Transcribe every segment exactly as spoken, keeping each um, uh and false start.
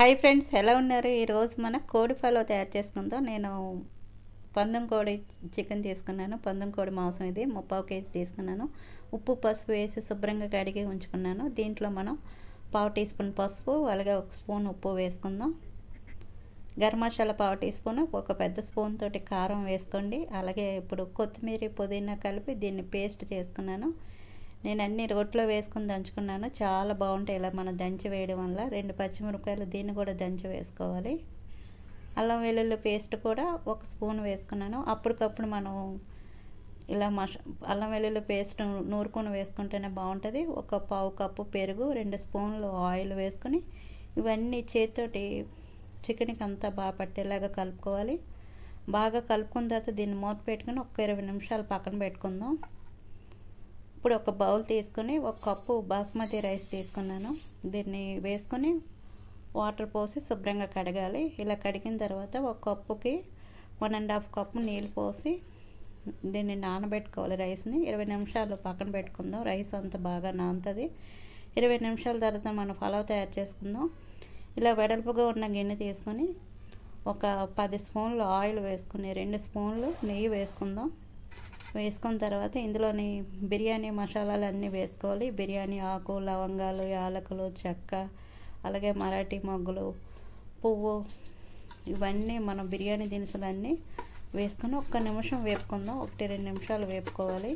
Hi friends, ఎలా ఉన్నారు? ఈరోజు మన కోడి పలావ్ తయారు చేసుకుందాం. నేను పందెం కోడి చికెన్ తీసుకున్నాను. పందెం కోడి మాంసం ఇది ముప్పావు కేజీ తీసుకున్నాను. ఉప్పు పసుపు వేసి శుభ్రంగా కడిగి ఉంచుకున్నాను. దీంట్లో మనం పావు టీ స్పూన్ పసుపు, అలాగే ఒక స్పూన్ ఉప్పు వేసుకుందాం. గరం మసాలా పావు టీ స్పూన్, ఒక పెద్ద స్పూన్ తోటి కారం వేసుకోండి. అలాగే ఇప్పుడు కొత్తిమీర పుదీనా కలిపి దీన్ని పేస్ట్ చేసుకున్నాను. నేను అన్ని రోట్లో వేసుకుని దంచుకున్నాను. చాలా బాగుంటాయి ఇలా మనం దంచి వేయడం వల్ల. రెండు పచ్చిమిరపకాయలు దీన్ని కూడా దంచి వేసుకోవాలి. అల్లం వెల్లుల్లి పేస్ట్ కూడా ఒక స్పూన్ వేసుకున్నాను. అప్పటికప్పుడు మనం ఇలా మష అల్లం వెల్లుల్లి పేస్ట్ నూరుకొని వేసుకుంటేనే బాగుంటుంది. ఒక పావు కప్పు పెరుగు, రెండు స్పూన్లు ఆయిల్ వేసుకొని ఇవన్నీ చేతితోటి చికెన్కి అంతా బాగా పట్టేలాగా కలుపుకోవాలి. బాగా కలుపుకున్న తర్వాత దీన్ని మూత పెట్టుకుని ఒక ఇరవై నిమిషాలు పక్కన పెట్టుకుందాం. ఇప్పుడు ఒక బౌల్ తీసుకుని ఒక కప్పు బాస్మతి రైస్ తీసుకున్నాను. దీన్ని వేసుకొని వాటర్ పోసి శుభ్రంగా కడగాలి. ఇలా కడిగిన తర్వాత ఒక కప్పుకి వన్ అండ్ హాఫ్ కప్పు నీళ్ళు పోసి దీన్ని నానబెట్టుకోవాలి. రైస్ని ఇరవై నిమిషాలు పక్కన పెట్టుకుందాం. రైస్ అంతా బాగా నానుతుంది. ఇరవై నిమిషాల తర్వాత మనం పలావ్ తయారు చేసుకుందాం. ఇలా వెడల్పుగా ఉన్న గిన్నె తీసుకొని ఒక పది స్పూన్లు ఆయిల్ వేసుకుని రెండు స్పూన్లు నెయ్యి వేసుకుందాం. వేసుకున్న తర్వాత ఇందులోని బిర్యానీ మసాలాలు అన్నీ వేసుకోవాలి. బిర్యానీ ఆకు, లవంగాలు, యాలకులు, చెక్క, అలాగే మరాఠీ మొగ్గులు, పువ్వు, ఇవన్నీ మనం బిర్యానీ దినుసులన్నీ వేసుకొని ఒక్క నిమిషం వేపుకుందాం. ఒకటి రెండు నిమిషాలు వేపుకోవాలి.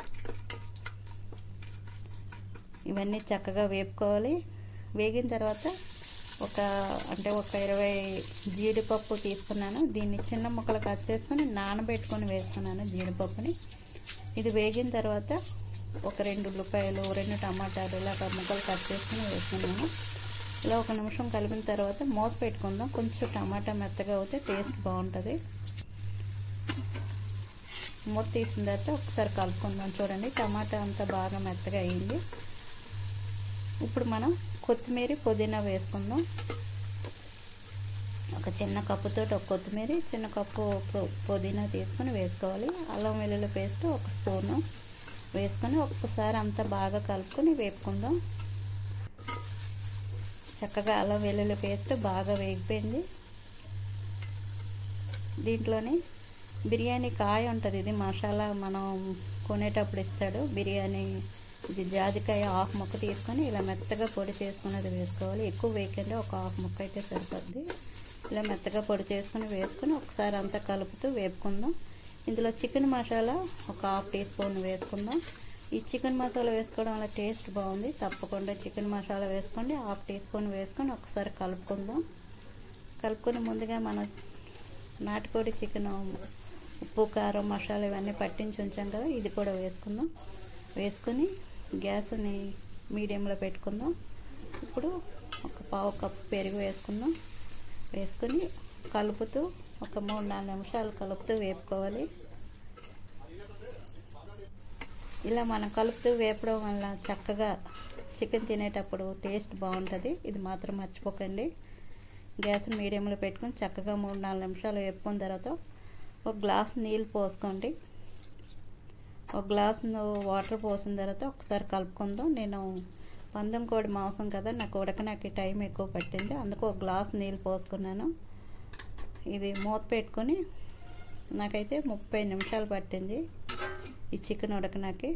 ఇవన్నీ చక్కగా వేపుకోవాలి. వేగిన తర్వాత ఒక అంటే ఒక ఇరవై జీడిపప్పు తీసుకున్నాను. దీన్ని చిన్న ముక్కలు కట్ చేసుకొని నానబెట్టుకొని వేసుకున్నాను జీడిపప్పుని. ఇది వేగిన తర్వాత ఒక రెండు ఉల్లిపాయలు, రెండు టమాటాలు ఇలాగ ముక్కలు కట్ చేసుకొని వేసుకున్నాను. ఇలా ఒక నిమిషం కలిపిన తర్వాత మూత పెట్టుకుందాం. కొంచెం టమాటా మెత్తగా అవుతే టేస్ట్ బాగుంటుంది. మూత తీసిన తర్వాత ఒకసారి కలుపుకుందాం. చూడండి, టమాటా అంతా బాగా మెత్తగా అయ్యింది. ఇప్పుడు మనం కొత్తిమీర పుదీనా వేసుకుందాం. ఒక చిన్న కప్పుతో ఒక కొత్తిమీర, చిన్న కప్పు పుదీనా తీసుకొని వేసుకోవాలి. అల్లం వెల్లుల్లి పేస్ట్ ఒక స్పూను వేసుకొని ఒక్కసారి అంతా బాగా కలుపుకొని వేపుకుందాం. చక్కగా అల్లం వెల్లుల్లి పేస్ట్ బాగా వేగిపోయింది. దీంట్లోని బిర్యానీ కాయ ఉంటుంది. ఇది మసాలా మనం కొనేటప్పుడు ఇస్తాడు బిర్యానీ. ఇది జాజికాయ హాఫ్ ముక్క తీసుకొని ఇలా మెత్తగా పొడి చేసుకున్నది వేసుకోవాలి. ఎక్కువ వేయకండి, ఒక హాఫ్ ముక్క అయితే సరిపోద్ది. ఇలా మెత్తగా పొడి చేసుకుని వేసుకొని ఒకసారి అంతా కలుపుతూ వేపుకుందాం. ఇందులో చికెన్ మసాలా ఒక హాఫ్ టీ స్పూన్ వేసుకుందాం. ఈ చికెన్ మసాలా వేసుకోవడం వల్ల టేస్ట్ బాగుంది. తప్పకుండా చికెన్ మసాలా వేసుకోండి. హాఫ్ టీ స్పూన్ వేసుకొని ఒకసారి కలుపుకుందాం. కలుపుకొని ముందుగా మనం నాటుకోడి చికెన్ ఉప్పు, కారం, మసాలా ఇవన్నీ పట్టించి ఉంచాం కదా, ఇది కూడా వేసుకుందాం. వేసుకొని గ్యాస్ని మీడియంలో పెట్టుకుందాం. ఇప్పుడు ఒక పావు కప్పు పెరుగు వేసుకుందాం. వేసుకొని కలుపుతూ ఒక మూడు నాలుగు నిమిషాలు కలుపుతూ వేపుకోవాలి. ఇలా మనం కలుపుతూ వేపడం వల్ల చక్కగా చికెన్ తినేటప్పుడు టేస్ట్ బాగుంటుంది. ఇది మాత్రం మర్చిపోకండి. గ్యాస్ని మీడియంలో పెట్టుకొని చక్కగా మూడు నాలుగు నిమిషాలు వేపుకున్న తర్వాత ఒక గ్లాస్ నీళ్ళు పోసుకోండి. ఒక గ్లాస్ వాటర్ పోసిన తర్వాత ఒకసారి కలుపుకుందాం. నేను పందెం కోడి మాంసం కదా, నాకు ఉడకడానికి టైం ఎక్కువ పట్టింది, అందుకు ఒక గ్లాస్ నీళ్ళు పోసుకున్నాను. ఇది మూత పెట్టుకొని నాకైతే ముప్పై నిమిషాలు పట్టింది ఈ చికెన్ ఉడకడానికి.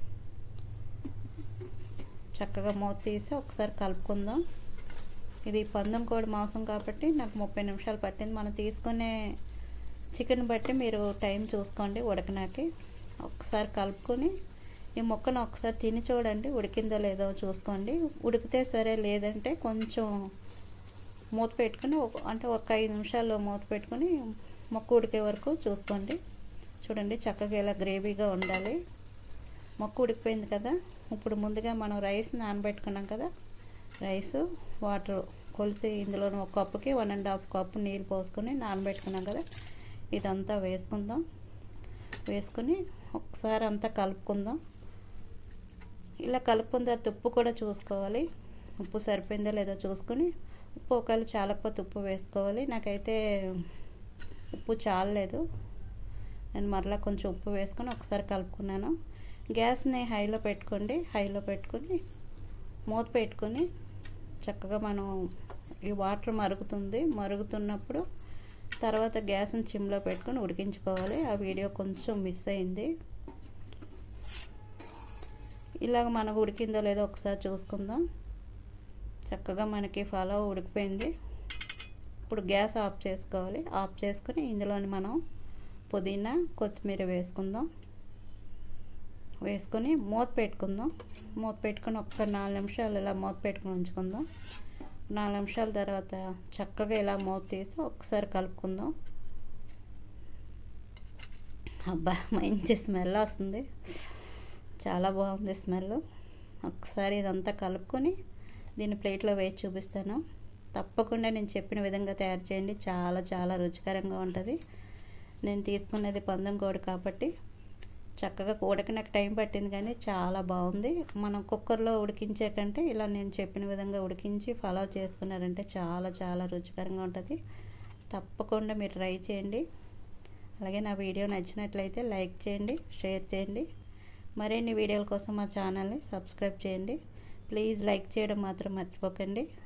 చక్కగా మూత తీసి ఒకసారి కలుపుకుందాం. ఇది పందెం కోడి మాంసం కాబట్టి నాకు ముప్పై నిమిషాలు పట్టింది. మనం తీసుకునే చికెన్ బట్టి మీరు టైం చూసుకోండి ఉడకడానికి. ఒకసారి కలుపుకొని ఈ ముక్కను ఒకసారి తిని చూడండి, ఉడికిందో లేదో చూసుకోండి. ఉడికితే సరే, లేదంటే కొంచెం మూత పెట్టుకుని అంటే ఒక ఐదు నిమిషాలు మూత పెట్టుకొని మొక్క ఉడికే వరకు చూసుకోండి. చూడండి, చక్కగా ఇలా గ్రేవీగా ఉండాలి. మొక్క ఉడికిపోయింది కదా. ఇప్పుడు ముందుగా మనం రైస్ నానబెట్టుకున్నాం కదా, రైస్ వాటర్ కొలిసి ఇందులో ఒక కప్పుకి వన్ అండ్ హాఫ్ కప్పు నీళ్ళు పోసుకొని నానబెట్టుకున్నాం కదా, ఇదంతా వేసుకుందాం. వేసుకొని ఒకసారి అంతా కలుపుకుందాం. ఇలా కలుపుకున్న తర్వాత ఉప్పు కూడా చూసుకోవాలి. ఉప్పు సరిపోయిందో లేదో చూసుకొని ఉప్పు ఒకవేళ చాలకపోతే ఉప్పు వేసుకోవాలి. నాకైతే ఉప్పు చాలలేదు, నేను మరలా కొంచెం ఉప్పు వేసుకొని ఒకసారి కలుపుకున్నాను. గ్యాస్ని హైలో పెట్టుకోండి. హైలో పెట్టుకొని మూత పెట్టుకొని చక్కగా మనం ఈ వాటర్ మరుగుతుంది. మరుగుతున్నప్పుడు తర్వాత గ్యాస్ని సిమ్లో పెట్టుకొని ఉడికించుకోవాలి. ఆ వీడియో కొంచెం మిస్ అయింది. ఇలాగ మనకు ఉడికిందో లేదో ఒకసారి చూసుకుందాం. చక్కగా మనకి పలావ్ ఉడికిపోయింది. ఇప్పుడు గ్యాస్ ఆఫ్ చేసుకోవాలి. ఆఫ్ చేసుకొని ఇందులోని మనం పుదీనా కొత్తిమీర వేసుకుందాం. వేసుకొని మూత పెట్టుకుందాం. మూత పెట్టుకొని ఒక్క నాలుగు నిమిషాలు ఇలా మూత పెట్టుకొని ఉంచుకుందాం. నాలుగు నిమిషాల తర్వాత చక్కగా ఇలా మూత తీసి ఒకసారి కలుపుకుందాం. అబ్బా మంచి స్మెల్ వస్తుంది, చాలా బాగుంది స్మెల్. ఒకసారి ఇదంతా కలుపుకొని దీన్ని ప్లేట్లో వేసి చూపిస్తాను. తప్పకుండా నేను చెప్పిన విధంగా తయారు చేయండి, చాలా చాలా రుచికరంగా ఉంటుంది. నేను తీసుకున్నది పందెం కోడి కాబట్టి చక్కగా ఉడకనకు టైం పట్టింది, కానీ చాలా బాగుంది. మనం కుక్కర్లో ఉడికించే కంటే ఇలా నేను చెప్పిన విధంగా ఉడికించి పలావ్ చేసుకున్నారంటే చాలా చాలా రుచికరంగా ఉంటుంది. తప్పకుండా మీరు ట్రై చేయండి. అలాగే నా వీడియో నచ్చినట్లయితే లైక్ చేయండి, షేర్ చేయండి. మరిన్ని వీడియోల కోసం మా ఛానల్ని సబ్స్క్రైబ్ చేయండి. ప్లీజ్ లైక్ చేయడం మాత్రం మర్చిపోకండి.